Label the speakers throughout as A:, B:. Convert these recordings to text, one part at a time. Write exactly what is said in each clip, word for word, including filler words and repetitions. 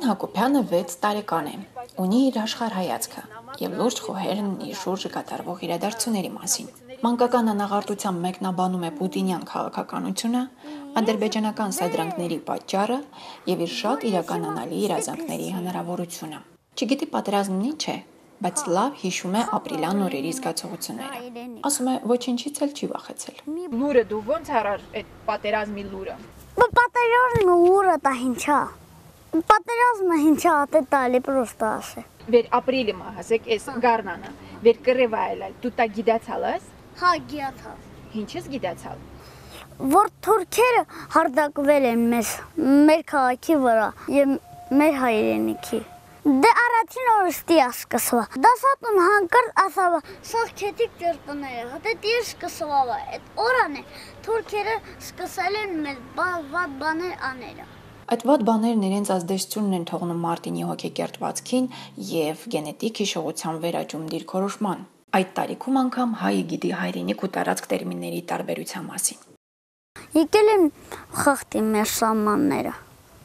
A: Մարտին Հակոբյանը վեց տարեկան է, ունի իր աշխարհ հայացքը եւ լուրջ խոհերն իր շուրջը կատարվող իրադարձությունների մասին։ Մանկական անաղարտությամբ մեկնաբանում է պուտինյան քաղաքականությունը, ադրբեջանական սադրանքների պատճառը եւ իր շատ իրականանալի երազանքների հնարավորությունը։ Չգիտի պատերազմն ինչ է, բայց լավ հիշում է ապրիլյան օրերի զգացողությունները։ Ասում է ոչինչից էլ չի վախեցել։
B: Լուրը դու ո՞նց արար այդ պատերազմի լուրը։
C: Պատերազմը լուրը դա ինչա։ Պատերազմը ինչա ատե տալի պրոստը ասե։
B: Վեր ապրիլի մա հասեք էս գառնանը։ Վեր կռևայել դու տա գիտացալ ես։
C: Հա գիտացա։
B: Ինչից գիտացալ։
C: Որ թուրքերը հարձակվել են մեզ մեր քաղաքի վրա եւ մեր հայրենիքի։ Դե առաջին օրը ստիա սկսվա։ Դասատուն հանկարծ ասավա, սաղ չետիկ ջերտները, հատե տիր սկսվա, այդ օրան է, թուրքերը սկսել են մեզ վատ բաներ աները։
A: Այդ վատ բաներն իրենց ազդեցությունն են թողնում Մարտինի հոգեկերտվածքին եւ գենետիկ հիշողության վերաճում դիրքորոշման։ Այդ տարիքում անգամ հայը գիտի հայրենիք ու տարածք տերմինների տարբերության մասին։
C: Եկել են խախտի մեր սահմանները։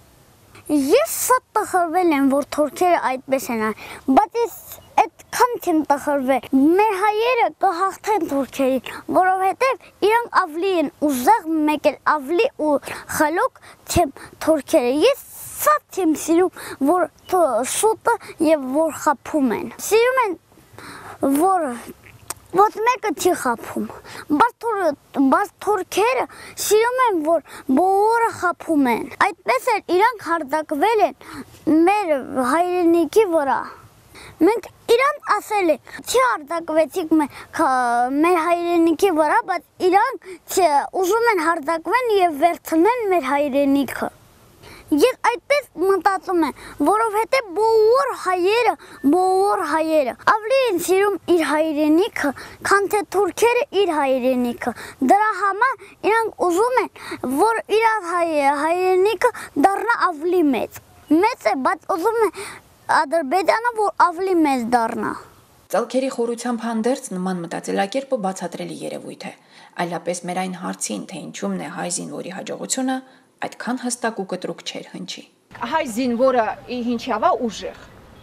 C: Ես շատ տխրվել եմ, որ թուրքերը այդպես են ան, բայց ես այդքան չեմ տխրվել։ Մեր հայերը կհաղթեն թուրքերին, որովհետև իրանք ավելի են ուզեղ, մեկ էլ ավելի ու խելոք չեմ թուրքերը։ Ես շատ չեմ սիրում, որ շուտը եւ որ խափում են։ Սիրում են, որ Ոչ մեկը չի խափում, բայց թուրքերը սիրում են, որ բոլորը խափում են։ Այդպես էլ իրանք հարձակվել են մեր հայրենիքի վրա։ Մենք իրանք ասել ենք, չի հարձակվեցիք մեր հայրենիքի վրա, բայց իրանք ուզում են հարձակվեն եւ վերցնեն մեր հայրենիքը։ Ես այդպես մտածում եմ, որովհետև բոլոր հայերը, բոլոր հայերը ավելի են սիրում իր հայրենիքը, քան թե թուրքերը իր հայրենիքը։ Դրա համար իրանք ուզում են, որ իր հայրենիքը դառնա ավելի մեծ։ Մեծ է, բայց ուզում են Ադրբեջանը, որ ավելի մեծ դառնա։
A: Ծալքերի խորությամբ հանդերձ նման մտածելակերպը բացատրելի երևույթ է, այլապես մեր այն հարցին, թե ինչումն է հայ զինվորի հաջողությունը, այդքան հստակ ու կտրուկ չէր հնչի։
B: Հայ զինվորը ինչավա ուժեղ։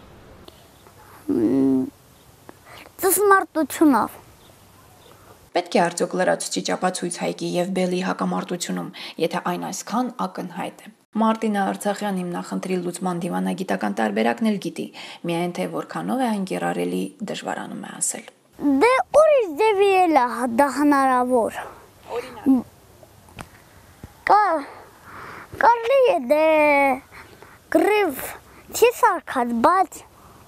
C: Ծսմարտությունով։
A: Պետք է արդյոք լրացուցիչ ապացույց Հայկի եւ Բելի հակամարտությունում, եթե այն այսքան ակնհայտ է։ Մարտինը Արցախյան հիմնախնդրի լուծման դիվանագիտական տարբերակն էլ գիտի, միայն թե որքանով է այն կիրառելի դժվարանում է ասել։
C: Դե ուրիշ ձևի էլ է դա հնարավոր։
B: Օրինակ։
C: Կա Կարելի է դե գրիվ չի սարքած, բայց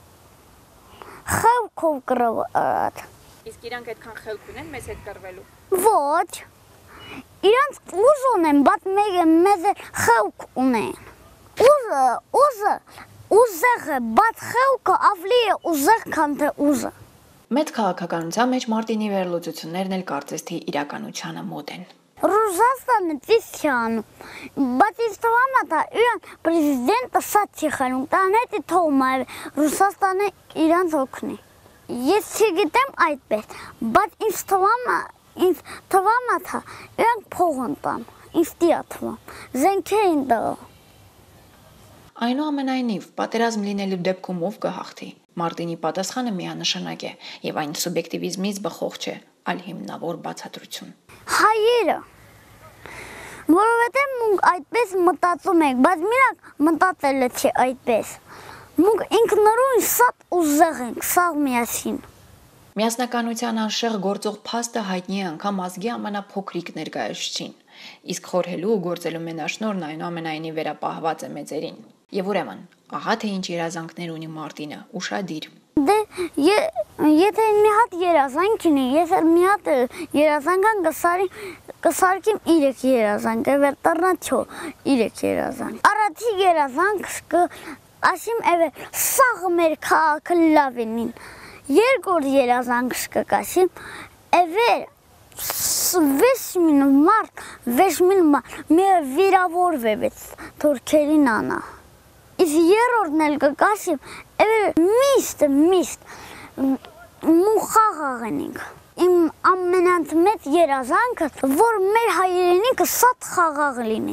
C: խելքով կրված։
B: Իսկ իրանք այդքան խելք ունեն մեզ հետ կռվելու։
C: Ոչ։ Իրանք ուժ ունեն, բայց մեզ խելք ունեն։ Ուժը, ուժը, ուժեղ է, բայց խելքը ավելի է ուժեղ, քան թե ուժը։
A: Մեծ քաղաքականության մեջ Մարտինի վերլուծություններն էլ կարծես թե իրականությանը մոտ են։
C: Ռուսաստանը ճիշտ չի անում, բայց ինձ թվում է, թե իրան պրեզիդենտը շատ չի խելում, տանետի թվում է Ռուսաստանը իրանց օգնի։ Ես չգիտեմ այդպես, բայց ինձ թվում է, ինձ թվում է, թե իրանք փող են տան, ինձ տիա թվում, զենքեր են տղա։
A: Այնուամենայնիվ, պատերազմ լինելու դեպքում ով կհաղթի։ Մարտինի պատասխանը միանշանակ է, եւ այն սուբյեկտիվիզմից բխող չէ, այլ հիմնավոր բացատրություն։
C: Հայերը, որովհետև մենք այդպես մտածում ենք, բայց միակ մտածելը չէ այդպես։ Մենք ինքնուրույն շատ ուժեղ ենք, սաղ միասին։
A: Միասնականության անշեղ գործող փաստը հայտնի է անգամ ազգի ամենափոքրիկ ներկայացուցին, իսկ խորհելու ու գործելու մենաշնորհն այնուամենայնիվ վերապահված է մեծերին։ Եվ ուրեմն, ահա թե ինչ երազանքներ ունի Մարտինը, ուշադիր։
C: Դե եթե մի հատ երազանք ունի, ես էլ մի հատ երազանքան կսարքիմ իրեք երազանք, վերտառնա չո իրեք երազանք։ Առաջի երազանք ասիմ էվե սաղ մեր քաղաքը լավ ինին։ Երկրորդ երազանք կկասիմ էվե վեց մին մարդ, վեց մին մարդ մեր վիրավորվեց թուրքերին անա։ Իսկ երրորդն էլ կկասիմ էվե միստ, միստ, մու խաղաղ ենք։ Իմ ամենանց մեծ երազանքը, որ մեր հայրենիքը շատ խաղաղ լինի։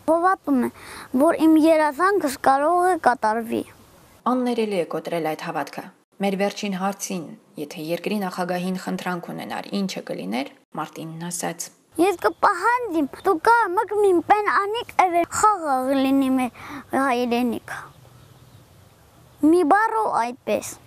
C: Հավատում եմ, որ իմ երազանքս կարող է կատարվի։
A: Աններելի է կոտրել այդ հավատքը։ Մեր վերջին հարցին, եթե երկրի նախագահին խնդրանք ունենար, ինչը կլիներ, Մարտինն ասաց.
C: Ես կպահանջեմ, դու կա մկմին պեն անիկ էվեր խաղաղ լինի մեր հայրենիքը։ Մի բառով այդպես։